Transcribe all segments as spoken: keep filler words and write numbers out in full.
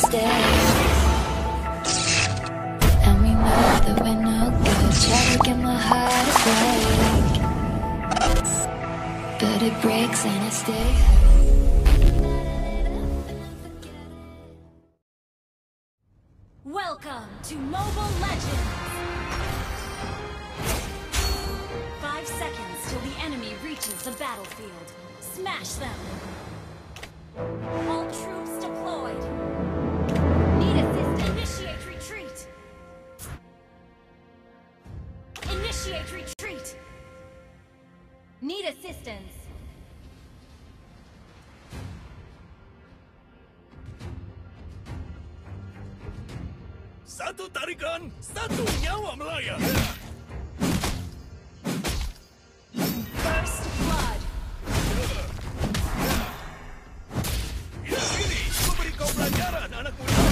stay. And we know that we're no good. Try to get my heart to break, but it breaks and I stay. Welcome to Mobile Legends! Five seconds till the enemy reaches the battlefield. Smash them! All troops deployed. Need assist. Initiate retreat. Initiate retreat. Need assistance. Satu tarikan, satu nyawa melayang. First blood. Sini, ku beri kau pelajaran, anak muda.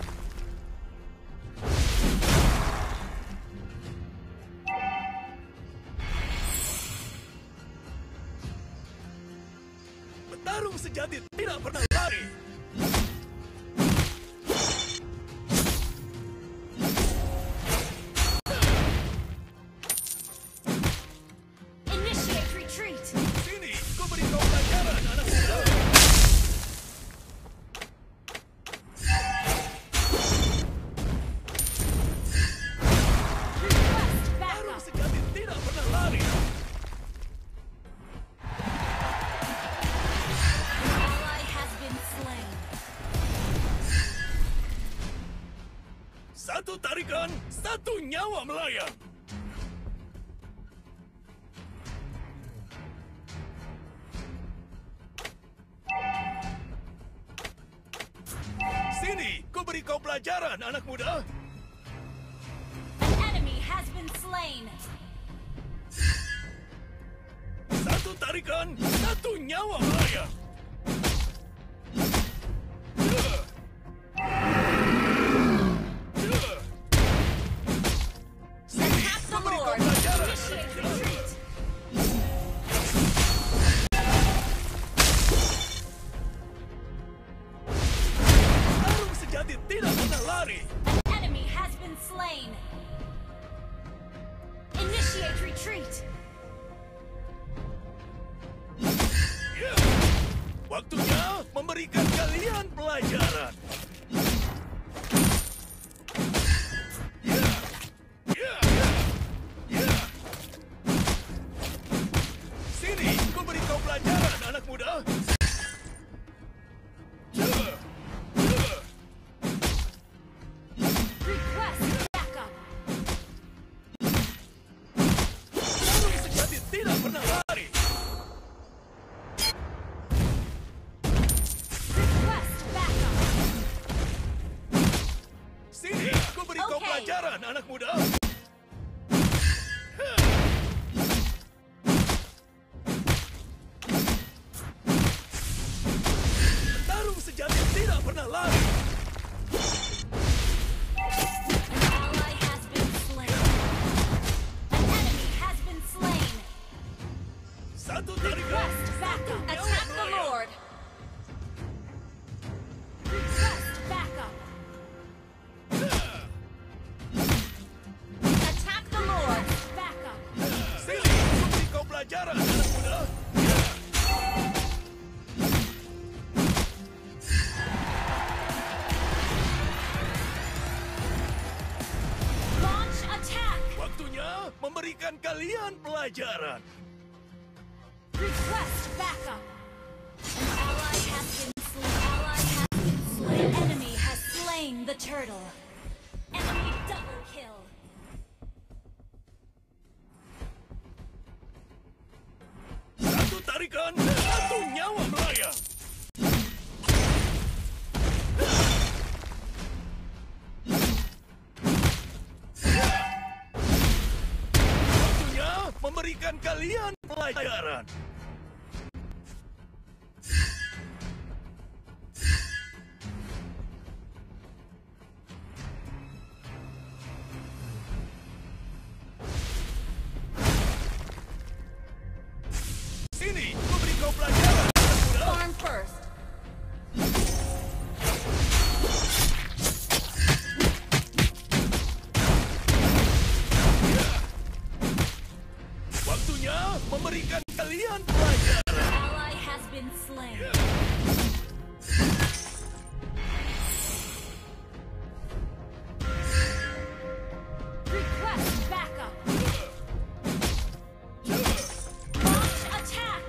Petarung sejati tidak pernah lari. Satu tarikan, satu nyawa melayang. Sini, ku beri kau pelajaran, anak muda. An enemy has been slain. Satu tarikan, satu nyawa melayang. Tidak pernah lari. Enemy has been slain. Initiate retreat. Yeah. Waktunya memberikan kalian pelajaran. Yeah. Yeah. Yeah. Sini, ku beri kau pelajaran, anak muda. Yeah. Pelajaran, anak muda. Petarung sejati tidak pernah lari. An ally has been slain. An enemy has been slain. Satu tarikan. Backup. Attack the Lord. Request backup. Pelajaran, anak muda. Launch attack. Waktunya memberikan kalian pelajaran. Request backup. An ally has been slain. Ally has been slain. An enemy has slain the turtle. Enemy double kill. Satu tarikan, satu nyawa melayang. Waktunya memberikan kalian pelajaran. Sini, ku beri kau pelajaran. Farm first. slain. Request backup. Launch attack.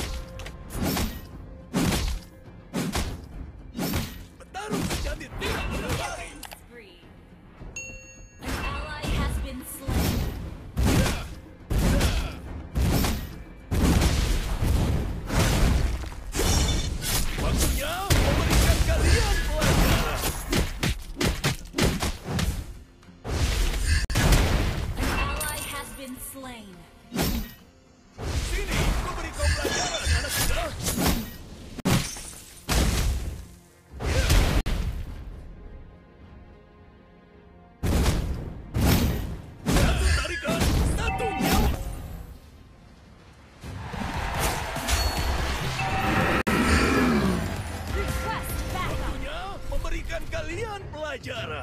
Petarung sejati tidak pernah lari. Spree. An ally has been slain. Waktunya memberikan kalian pelajaran. An ally has been slain. Sini, ku beri kau pelajaran, anak muda. Satu tarikan, satu nyawa. Request backup. Waktunya memberikan kalian pelajaran.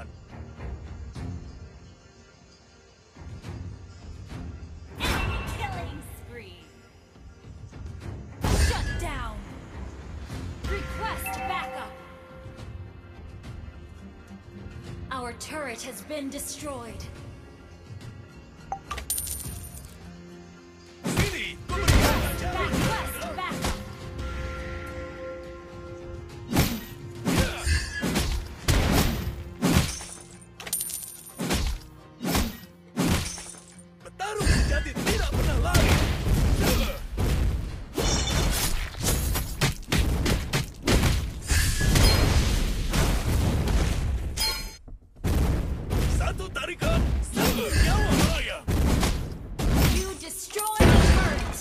Enemy killing spree. Shut down. Request backup. Our turret has been destroyed. Sini, ku berikan pelajaran. Request backup. Petarung sejati tidak pernah lari. Satu tarikan, satu nyawa melayang. You destroyed the turret.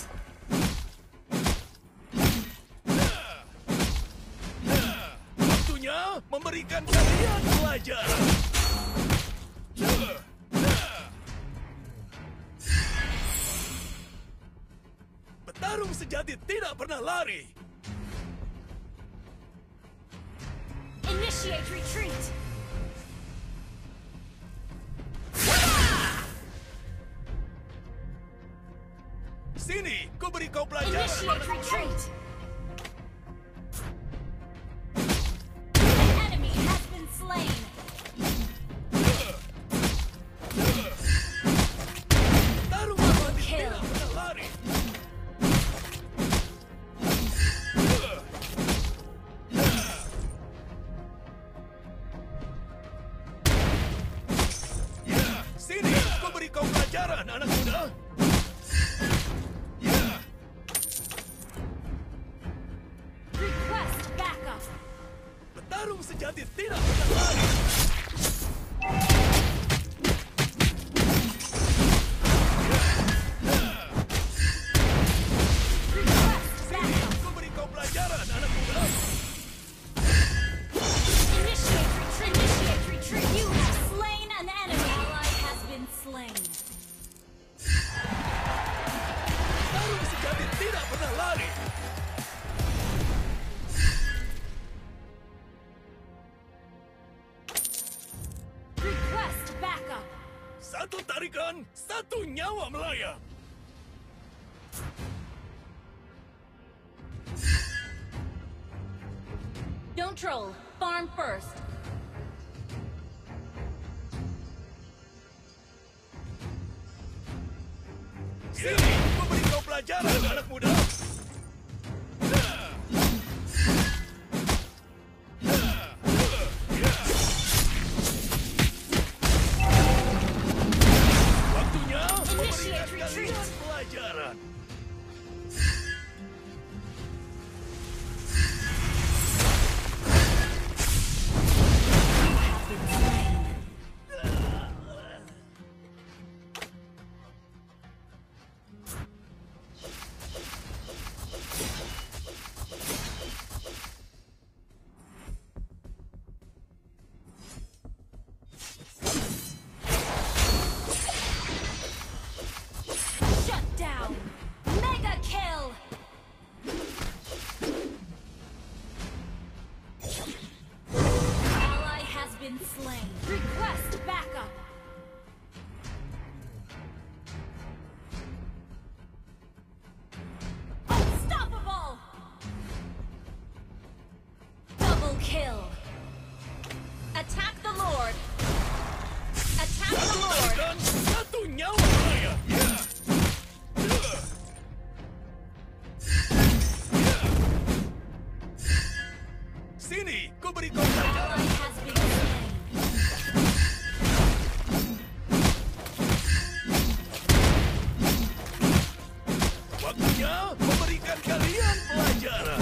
Waktunya memberikan kalian pelajaran. Petarung sejati tidak pernah lari. Initiate retreat. Sini, ku beri kau pelajaran. Initiate retreat. An enemy has been slain. Petarung sejati Kill. tidak pernah lari. Sini, ku beri kau pelajaran, anak muda. Request backup. Petarung sejati tidak pernah lari. Request backup. Ku beri kau pelajaran, anak muda. Initiate retreat. Initiate retreat. You have slain an enemy. Ally has been slain. Petarung sejati tidak pernah lari. Request backup. Satu tarikan, satu nyawa melayang. Don't troll. Farm first. Sini, ku beri kau pelajaran, anak muda. Waktunya memberikan Initiate retreat. kalian pelajaran. Shut down. Mega kill. Ally has been slain. Request backup. Unstoppable. kill. Attack the Lord. Attack the Satu Lord. tarikan, satu nyawa Malaya. Ya. Ya. Ya. Sini, ku beri kau pelajaran. Ally has been slain. Waktunya memberikan kalian pelajaran.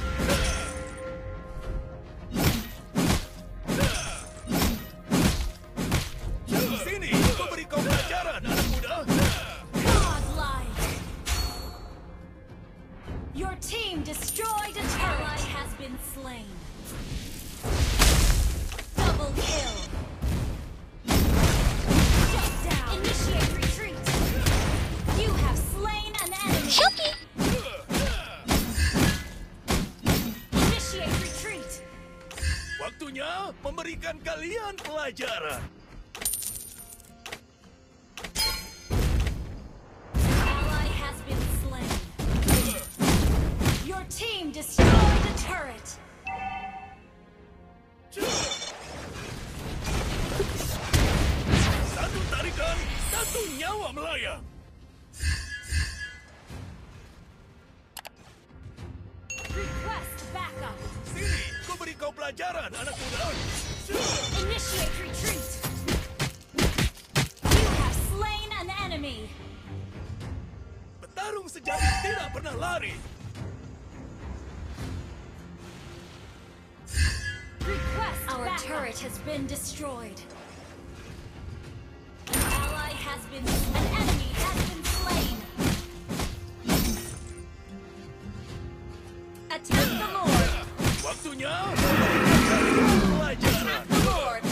Sini, ku beri kau pelajaran, anak muda. Godlike. Your team destroyed a turret. Ally has been slain. Double kill. Shut down. Initiate retreat. You have slain an enemy. Initiate retreat. Waktunya memberikan kalian pelajaran. Ally has been slain. Your team destroyed a turret. Satu tarikan, satu nyawa melayang. Request backup. Sini, ku beri kau pelajaran, anak muda. Initiate retreat. You have slain an enemy. Petarung sejati tidak pernah lari. Request Our backup. turret has been destroyed. An ally has been an enemy has been slain. Attack the Lord. Waktunya memberikan kalian pelajaran. Attack the Lord.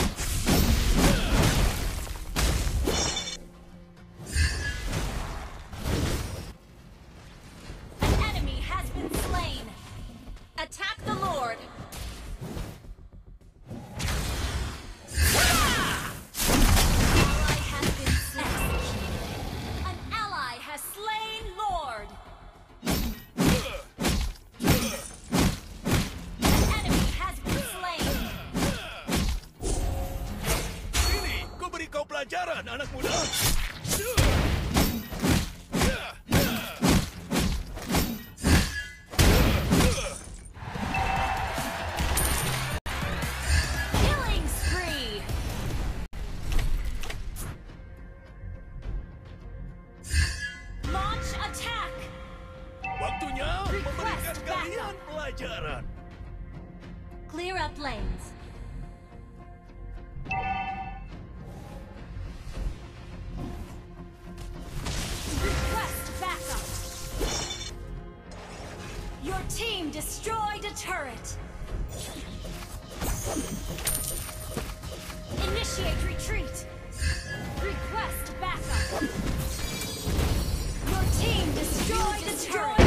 An enemy has been slain. Attack the Lord. Ally has been slain. An ally has slain Lord. An enemy has been slain. Sini, ku beri kau pelajaran, anak muda. Killing spree. Launch attack. Waktunya memberikan Request kalian pelajaran. Clear up lanes. Request backup. Your team destroyed a turret. Initiate retreat. Request backup. Your team destroyed a turret.